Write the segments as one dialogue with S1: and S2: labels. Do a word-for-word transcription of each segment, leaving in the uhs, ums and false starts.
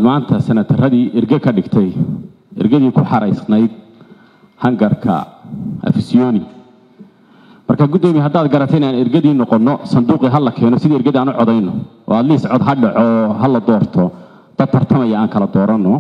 S1: maanta sanataradii erga ka dhigtay ergadii ku xaraysnayd hangarka afisyooni marka gudoomiye haddaad garatay inaan ergadii noqono sanduuqii hal la keeno sidii ergadii aan u codayno oo at least cod ha dhaco hal la doorto dad tartamaya aan kala doorano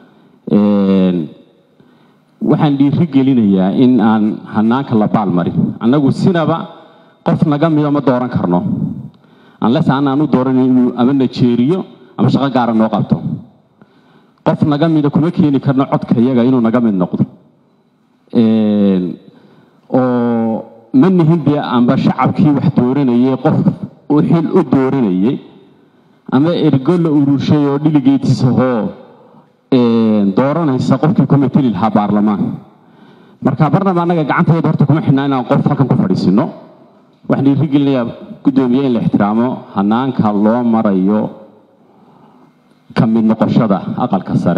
S1: waxaan dhiiri gelinayaa in aan hanaanka la baalmarin annagu sinaba qof naga mida ma dooran karno unless aan u dooran inuu ama najeeriyo ama shaqo gaar ah noo qabto qof naga mida kuma keeni karno codka iyaga inuu naga mid noqdo ee oo man hindi amba shacabkii wax dooranayay qof oo xil u dooranayay ama ergo la urushay oo delegates oo ee dooranaysa qofkii committee laha baarlamaan marka barnaamijka gacanteeda horta kuma xidhnaa inaan qof halkan ku fadhiisino waxaan dhiiri gelinayaa gudoomiye in la ixtiraamo hanaanka loo marayo kamid noqoshada aqalka sare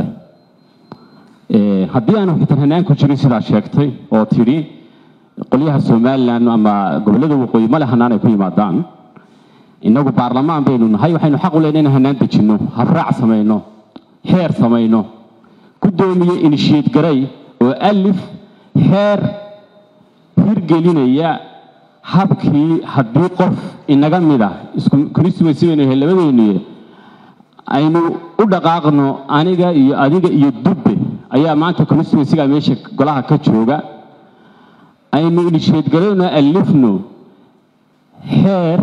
S1: ee haddii aan xitaa hanaanku jirin sida sheegtay oo tiri qoliyaha Soomaaliland ama gobolada waqooyi ma lahanaan ay ku yimaadaan inagu baarlamaan baynu nahay waxaynu xaq u leenahay in hanaan dejino habraac sameeyno heer sameeyno gudoomiye initiate garay oo alif heer hirgelinaya habkii haddii qof inaga mid ah isku constituency weyn labadeennii aynu u dhaqaaqno aniga iyo adiga iyo dubbe ayaa maanta constituency-ga meesha golaha ka jooga aynu initiate garayno alifno heer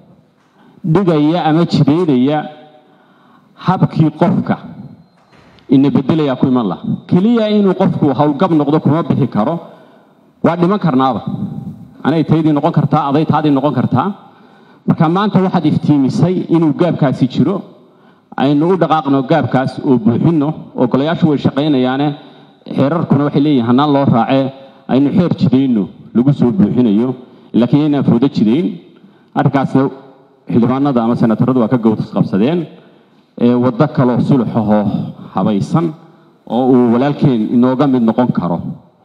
S1: dhigaya ama jideedaya habkii qofka inna bedelaya ku iman la kaliya inuu qofku hawlgab noqdo kuma bixi karo waa dhiman karnaaba anay taydii noqon kartaa aday taadii noqon kartaa marka maanta waxaad iftiimisay inuu gaabkaasi jiro aynu u dhaqaaqno gaabkaas oo buuxino oo golayaashu way shaqeynayaan xeerarkuna waxay leeyihiin hanaan loo raacay aynu xeer jideyno lagu soo buuxinayo laakiin inaan foodo jideyn arkaasna xildhibaanada ama senataradu waa ka gowdas qabsadeen ee wada kale sulx ah habaysan oo uu walaalkeen inooga mid noqon karo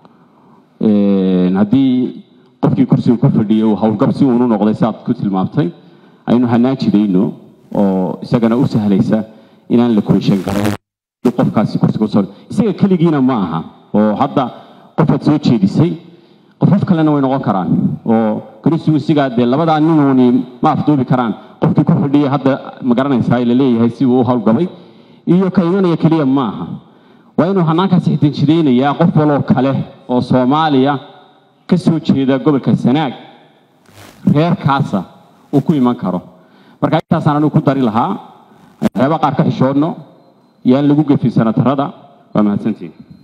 S1: ee hadii qofkii kursiga ku fadhiyo hawlgab si uu noqday saad ku tilmaamtay aynu hanaan jideyno oo isagana u sahlaysa inaan la kuushan karo qofkaasi kursiga soo isaga kaligiina ma aha oo hadda qofad soo jeedisay qof kalena way noqon karaan oo kursiga de labada ninuni ma afduubi karaan qofkii ku fadhiyo hadda ma garanaysaa ila leeyahay si uu hawlgabay iyo ka imanaya kaliya ma aha waa inuu hanaankaasi xitin jideynaya qof waloo kale oo Soomaaliya ka soo jeeda gobolka Sanaag reer kaasa uu ku iman karo marka intaas aan ku dari lahaa waxyaabo qaar ka xishoodno yaan lagu gefin sanatarada waa mahadsantiin